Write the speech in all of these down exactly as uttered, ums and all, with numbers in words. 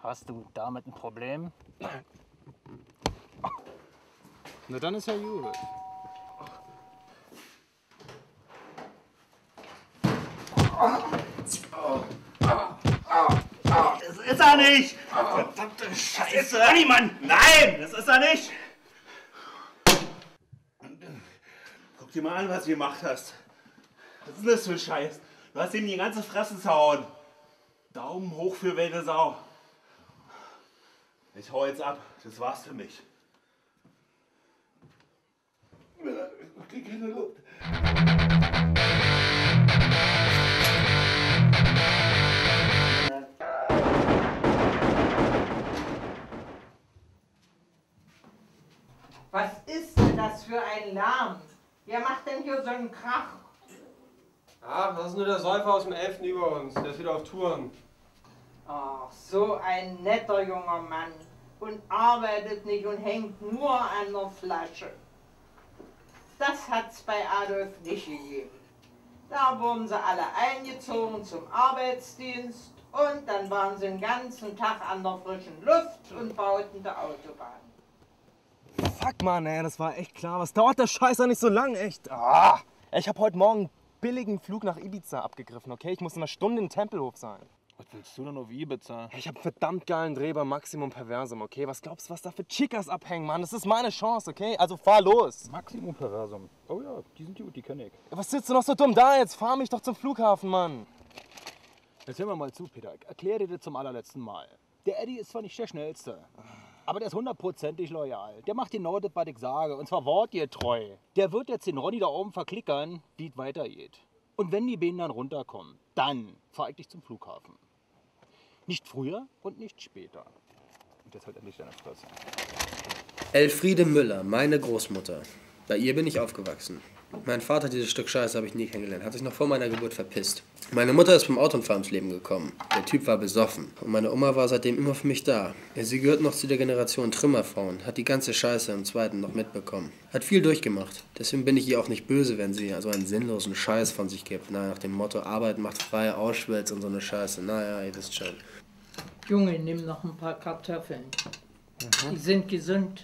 Hast du damit ein Problem? Nein. Na dann ist ja gut. Das ist er nicht! Verdammte Scheiße! Das ist er nicht, Mann! Nein, das ist er nicht! Guck dir mal an, was du gemacht hast. Was ist denn das für ein Scheiß? Du hast ihm die ganze Fresse zerhauen. Daumen hoch für wilde Sau. Ich hau jetzt ab. Das war's für mich. Ich krieg keine Luft. Was ist denn das für ein Lärm? Wer macht denn hier so einen Krach? Ach, das ist nur der Säufer aus dem elften über uns. Der ist wieder auf Touren. Ach, so ein netter junger Mann. Und arbeitet nicht und hängt nur an der Flasche. Das hat's bei Adolf nicht gegeben. Da wurden sie alle eingezogen zum Arbeitsdienst und dann waren sie den ganzen Tag an der frischen Luft und bauten die Autobahn. Fuck, Mann, ey, das war echt klar. Was dauert der Scheiß doch nicht so lang, echt? Ah, ich hab heute Morgen einen billigen Flug nach Ibiza abgegriffen, okay? Ich muss in einer Stunde in Tempelhof sein. Was willst du denn auf Ibiza? Ich hab einen verdammt geilen Dreh bei Maximum Perversum, okay? Was glaubst du, was da für Chicas abhängen, Mann? Das ist meine Chance, okay? Also fahr los. Maximum Perversum. Oh ja, die sind gut, die kenn ich. Was sitzt du noch so dumm da jetzt? Fahr mich doch zum Flughafen, Mann. Jetzt hör mir mal zu, Peter. Ich erkläre dir das zum allerletzten Mal. Der Eddie ist zwar nicht der Schnellste, aber der ist hundertprozentig loyal. Der macht genau das, was ich sage, und zwar wortgetreu. Der wird jetzt den Ronny da oben verklickern, wie es weitergeht. Und wenn die Beine dann runterkommen, dann fahr ich dich zum Flughafen. Nicht früher und nicht später. Und jetzt halt endlich deine Fresse. Elfriede Müller, meine Großmutter. Bei ihr bin ich aufgewachsen. Mein Vater, dieses Stück Scheiße, habe ich nie kennengelernt. Hat sich noch vor meiner Geburt verpisst. Meine Mutter ist vom Autounfall ins Leben gekommen. Der Typ war besoffen. Und meine Oma war seitdem immer für mich da. Sie gehört noch zu der Generation Trümmerfrauen. Hat die ganze Scheiße im Zweiten noch mitbekommen. Hat viel durchgemacht. Deswegen bin ich ihr auch nicht böse, wenn sie so einen sinnlosen Scheiß von sich gibt. Na, nach dem Motto, Arbeit macht frei, Auschwitz und so eine Scheiße. Naja, ihr wisst schon. Junge, nimm noch ein paar Kartoffeln. Mhm. Die sind gesund.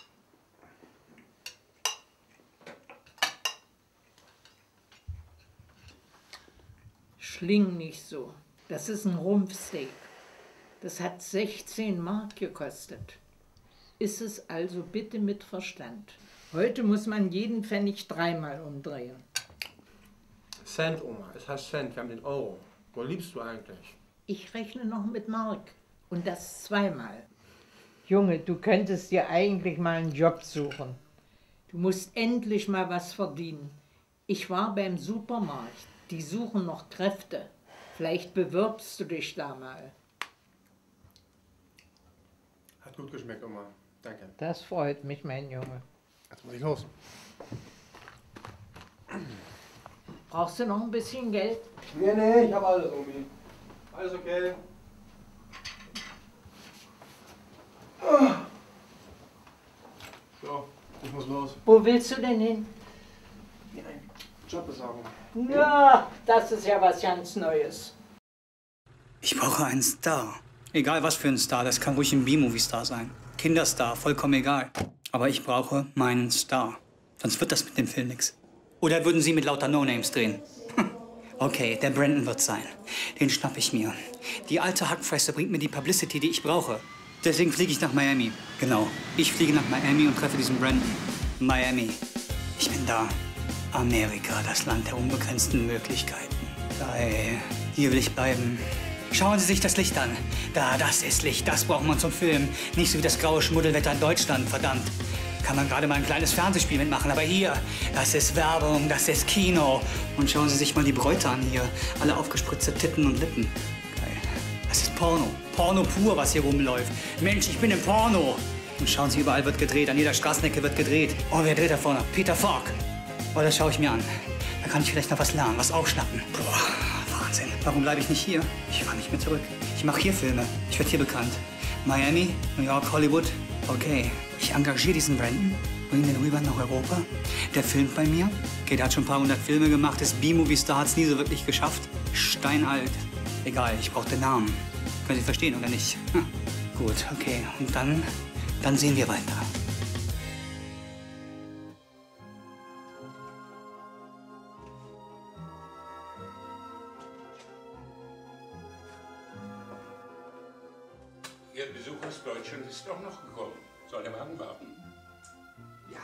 Schling nicht so. Das ist ein Rumpfsteak. Das hat sechzehn Mark gekostet. Ist es also bitte mit Verstand. Heute muss man jeden Pfennig dreimal umdrehen. Cent, Oma. Es heißt Cent. Wir haben den Euro. Wo liebst du eigentlich? Ich rechne noch mit Mark. Und das zweimal. Junge, du könntest dir eigentlich mal einen Job suchen. Du musst endlich mal was verdienen. Ich war beim Supermarkt. Die suchen noch Kräfte. Vielleicht bewirbst du dich da mal. Hat gut geschmeckt, Oma. Danke. Das freut mich, mein Junge. Jetzt muss ich los. Brauchst du noch ein bisschen Geld? Nee, nee, ich hab alles, Omi. Alles okay. So, ich muss los. Wo willst du denn hin? Jobbesorgung. Na, das ist ja was ganz Neues. Ich brauche einen Star. Egal was für ein Star, das kann ruhig ein B-Movie-Star sein. Kinderstar, vollkommen egal. Aber ich brauche meinen Star. Sonst wird das mit dem Film nix. Oder würden Sie mit lauter No-Names drehen? Okay, der Brandon wird sein. Den schnapp ich mir. Die alte Hackfresse bringt mir die Publicity, die ich brauche. Deswegen fliege ich nach Miami. Genau, ich fliege nach Miami und treffe diesen Brandon. Miami. Ich bin da. Amerika, das Land der unbegrenzten Möglichkeiten. Geil. Hier will ich bleiben. Schauen Sie sich das Licht an. Da, das ist Licht, das braucht man zum Filmen. Nicht so wie das graue Schmuddelwetter in Deutschland, verdammt. Kann man gerade mal ein kleines Fernsehspiel mitmachen, aber hier, das ist Werbung, das ist Kino. Und schauen Sie sich mal die Bräute an hier. Alle aufgespritzte Titten und Lippen. Geil. Das ist Porno. Porno pur, was hier rumläuft. Mensch, ich bin im Porno. Und schauen Sie, überall wird gedreht, an jeder Straßenecke wird gedreht. Oh, wer dreht da vorne? Peter Falk. Oh, das schaue ich mir an. Da kann ich vielleicht noch was lernen, was aufschnappen. Boah, Wahnsinn. Warum bleibe ich nicht hier? Ich fahre nicht mehr zurück. Ich mache hier Filme. Ich werde hier bekannt. Miami, New York, Hollywood. Okay, ich engagiere diesen Brandon, bringe den rüber nach Europa. Der filmt bei mir. Okay, der hat schon ein paar hundert Filme gemacht. Ist B-Movie-Star, hat es nie so wirklich geschafft. Steinalt. Egal, ich brauche den Namen. Können Sie verstehen, oder nicht? Hm. Gut, okay. Und dann, dann sehen wir weiter. Ihr Besuch aus Deutschland ist doch noch gekommen. Soll der Wagen warten? Ja.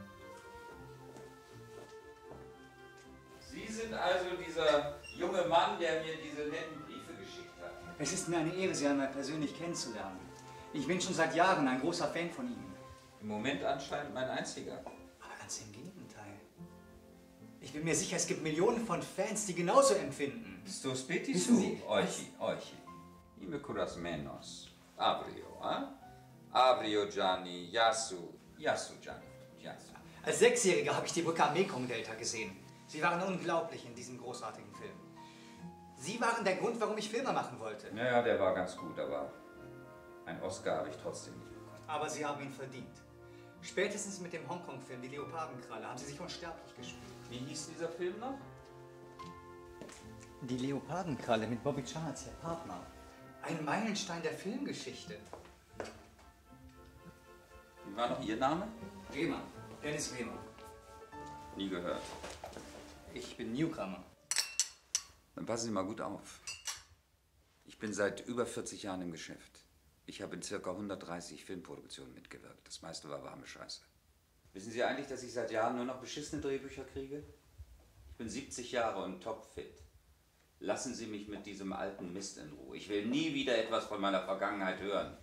Sie sind also dieser junge Mann, der mir diese netten Briefe geschickt hat. Es ist mir eine Ehre, Sie einmal persönlich kennenzulernen. Ich bin schon seit Jahren ein großer Fan von Ihnen. Im Moment anscheinend mein einziger. Aber ganz im Gegenteil. Ich bin mir sicher, es gibt Millionen von Fans, die genauso empfinden. Sto spetti Wissen su, Sie- oichi, oichi. Ime curas menos. Abrio, eh? Abrio Gianni, Yasu, Yasu Gianni, Yasu. Als Sechsjähriger habe ich die Brücke am Mekong-Delta gesehen. Sie waren unglaublich in diesem großartigen Film. Sie waren der Grund, warum ich Filme machen wollte. Naja, der war ganz gut, aber einen Oscar habe ich trotzdem nicht bekommen. Aber Sie haben ihn verdient. Spätestens mit dem Hongkong-Film Die Leopardenkralle haben Sie sich unsterblich gespielt. Wie hieß dieser Film noch? Die Leopardenkralle mit Bobby Chan als Ihr Partner. Ein Meilenstein der Filmgeschichte. Wie war noch Ihr Name? Rehmer. Dennis Rehmer. Nie gehört. Ich bin Newcomer. Dann passen Sie mal gut auf. Ich bin seit über vierzig Jahren im Geschäft. Ich habe in circa hundertdreißig Filmproduktionen mitgewirkt. Das meiste war warme Scheiße. Wissen Sie eigentlich, dass ich seit Jahren nur noch beschissene Drehbücher kriege? Ich bin siebzig Jahre und topfit. Lassen Sie mich mit diesem alten Mist in Ruhe. Ich will nie wieder etwas von meiner Vergangenheit hören.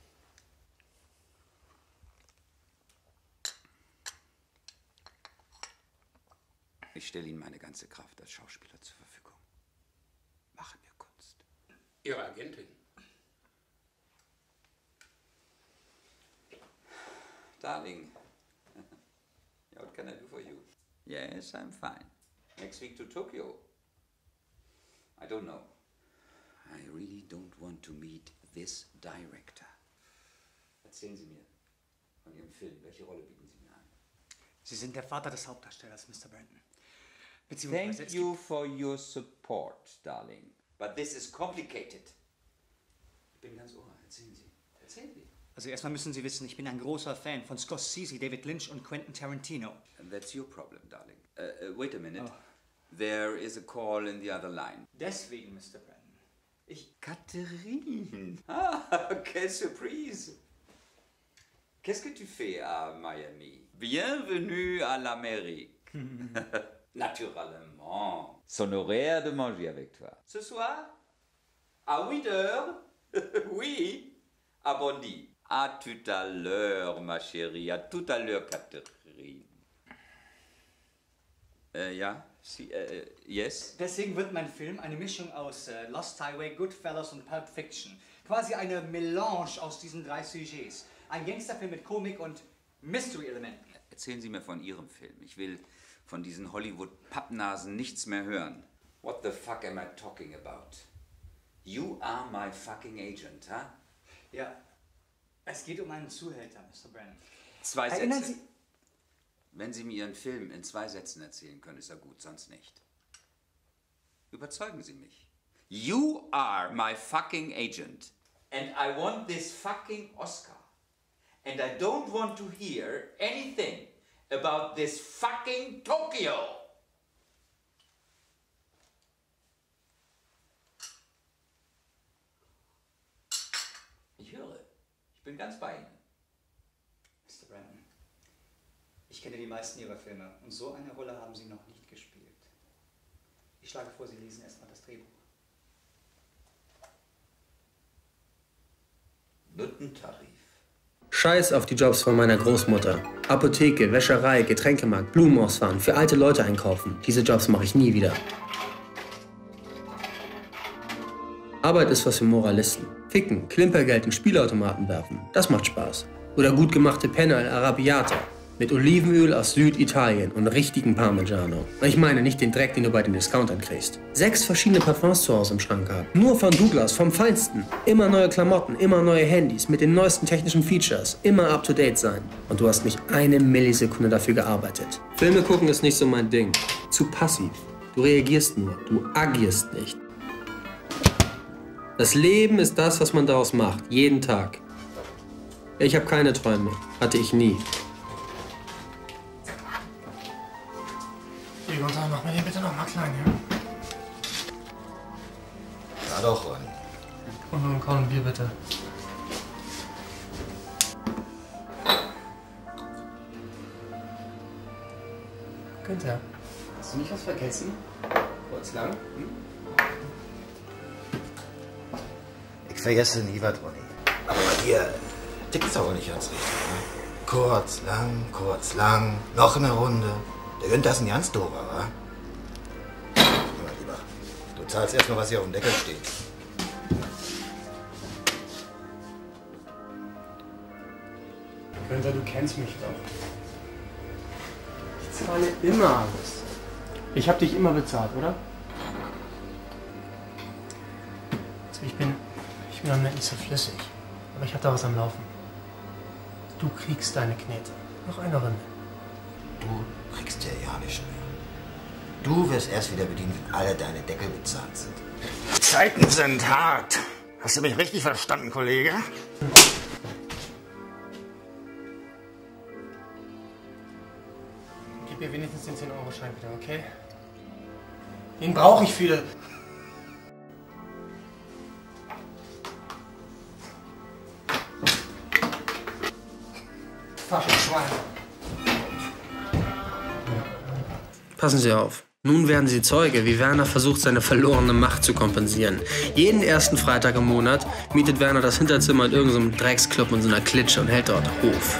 Ich stelle Ihnen meine ganze Kraft als Schauspieler zur Verfügung. Machen wir Kunst. Ihre Agentin. Darling, what can I do for you? Yes, I'm fine. Next week to Tokyo. I don't know. I really don't want to meet this director. Erzählen Sie mir von Ihrem Film. Welche Rolle bieten Sie mir an? Sie sind der Vater des Hauptdarstellers, Mister Brandon. Beziehungsweise Thank es you for your support, darling. But this is complicated. Ich bin ganz ohr. Erzählen Sie. Erzählen Sie. Also erstmal müssen Sie wissen, ich bin ein großer Fan von Scorsese, David Lynch und Quentin Tarantino. And that's your problem, darling. Uh, uh, wait a minute. There is a call in the other line. Deswegen, Mister Brandon. Ich... Catherine. Ah, quelle surprise. Qu'est-ce que tu fais à Miami? Bienvenue à l'Amérique. Naturellement. Son horaire de manger avec toi. Ce soir? À huit heures? Oui. À Bondy. À tout à l'heure, ma chérie. À tout à l'heure, Catherine. Äh, ja? Sie, äh, yes? Deswegen wird mein Film eine Mischung aus äh, Lost Highway, Goodfellas und Pulp Fiction. Quasi eine Melange aus diesen drei Sujets. Ein Gangsterfilm mit Komik und Mystery-Elementen. Erzählen Sie mir von Ihrem Film. Ich will von diesen Hollywood-Pappnasen nichts mehr hören. What the fuck am I talking about? You are my fucking agent, huh? Ja, es geht um einen Zuhälter, Mister Brandon. Zwei Erinnern Sätze. Sie... Wenn Sie mir Ihren Film in zwei Sätzen erzählen können, ist ja gut, sonst nicht. Überzeugen Sie mich. You are my fucking agent. And I want this fucking Oscar. And I don't want to hear anything about this fucking Tokyo. Ich höre. Ich bin ganz bei Ihnen. Mister Brandon, ich kenne die meisten Ihrer Filme und so eine Rolle haben Sie noch nicht gespielt. Ich schlage vor, Sie lesen erstmal das Drehbuch. Nuttentarif. Scheiß auf die Jobs von meiner Großmutter. Apotheke, Wäscherei, Getränkemarkt, Blumen ausfahren, für alte Leute einkaufen. Diese Jobs mache ich nie wieder. Arbeit ist was für Moralisten. Ficken, Klimpergeld in Spielautomaten werfen, das macht Spaß. Oder gut gemachte Penne al Arrabbiata. Mit Olivenöl aus Süditalien und richtigen Parmigiano. Ich meine nicht den Dreck, den du bei den Discountern kriegst. Sechs verschiedene Parfums zu Hause im Schrank gehabt. Nur von Douglas, vom Feinsten. Immer neue Klamotten, immer neue Handys mit den neuesten technischen Features. Immer up to date sein. Und du hast nicht eine Millisekunde dafür gearbeitet. Filme gucken ist nicht so mein Ding. Zu passiv. Du reagierst nur, du agierst nicht. Das Leben ist das, was man daraus macht. Jeden Tag. Ich habe keine Träume. Hatte ich nie. Egon, sag, mach mir den bitte noch mal klein, ja? Ja doch, Ronny. Und nun komm, ein Bier bitte. Günther, hast du nicht was vergessen? Kurz lang? Hm? Ich vergesse nie was, Ronny. Aber bei dir tickt's auch nicht ganz richtig. Ne? Kurz, lang, kurz, lang, noch eine Runde. Der Günther ist ein ganz doofer, wa? Hör mal, lieber, du zahlst erst mal, was hier auf dem Deckel steht. Günther, du kennst mich doch. Ich zahle immer alles. Ich hab dich immer bezahlt, oder? Also ich bin, ich bin am Moment nicht so flüssig. Aber ich hab da was am Laufen. Du kriegst deine Knete. Noch eine Runde. Du kriegst ja ja nicht mehr. Du wirst erst wieder bedient, wenn alle deine Deckel bezahlt sind. Die Zeiten sind hart. Hast du mich richtig verstanden, Kollege? Gib mir wenigstens den zehn Euro Schein wieder, okay? Den brauche ich für... Taschenschwein. Passen Sie auf. Nun werden Sie Zeuge, wie Werner versucht, seine verlorene Macht zu kompensieren. Jeden ersten Freitag im Monat mietet Werner das Hinterzimmer in irgendeinem Drecksclub in so einer Klitsche und hält dort Hof.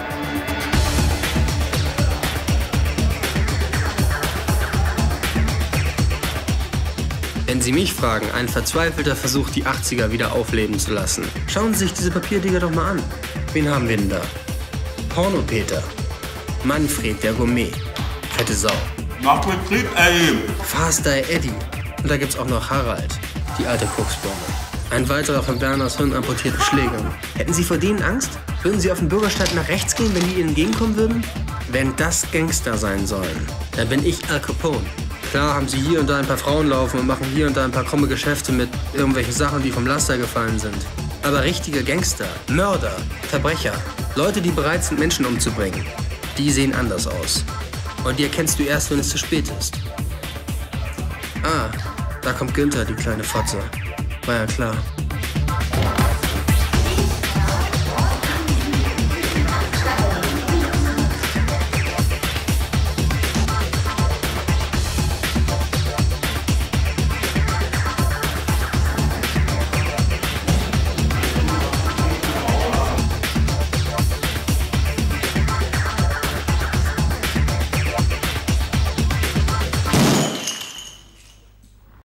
Wenn Sie mich fragen, ein verzweifelter Versuch, die achtziger wieder aufleben zu lassen. Schauen Sie sich diese Papierdinger doch mal an. Wen haben wir denn da? Porno-Peter. Manfred, der Gourmet. Fette Sau. Nach Betrieb erheben. Faster Eddie. Und da gibt's auch noch Harald, die alte Koksbombe. Ein weiterer von Werners Hirn amputierten Schlägern. Hätten Sie vor denen Angst? Würden Sie auf dem Bürgersteig nach rechts gehen, wenn die Ihnen entgegenkommen würden? Wenn das Gangster sein sollen, dann bin ich Al Capone. Klar haben Sie hier und da ein paar Frauen laufen und machen hier und da ein paar krumme Geschäfte mit irgendwelchen Sachen, die vom Laster gefallen sind. Aber richtige Gangster, Mörder, Verbrecher, Leute, die bereit sind, Menschen umzubringen, die sehen anders aus. Und die erkennst du erst, wenn es zu spät ist. Ah, da kommt Günther, die kleine Fotze. War ja klar.